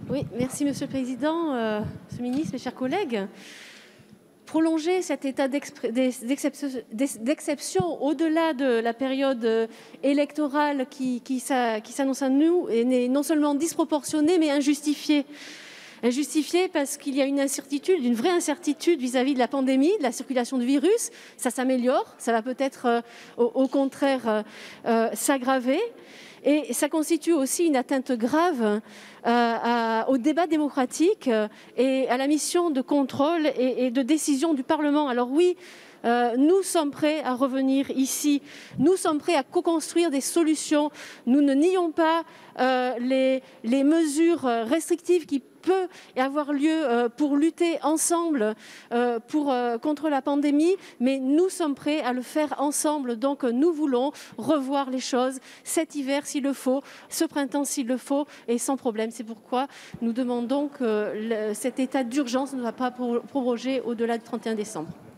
Oui, merci Monsieur le Président, Monsieur le Ministre, mes chers collègues. Prolonger cet état d'exception au-delà de la période électorale qui s'annonce à nous n'est non seulement disproportionné, mais injustifié. Injustifié parce qu'il y a une incertitude, une vraie incertitude vis-à-vis de la pandémie, de la circulation du virus. Ça s'améliore, ça va peut-être au contraire s'aggraver. Et ça constitue aussi une atteinte grave au débat démocratique et à la mission de contrôle et de décision du Parlement. Alors oui, nous sommes prêts à revenir ici, nous sommes prêts à co-construire des solutions. Nous ne nions pas les mesures restrictives qui peut avoir lieu pour lutter ensemble contre la pandémie, mais nous sommes prêts à le faire ensemble. Donc nous voulons revoir les choses cet hiver s'il le faut, ce printemps s'il le faut, et sans problème. C'est pourquoi nous demandons que cet état d'urgence ne soit pas prorogé au-delà du 31 décembre.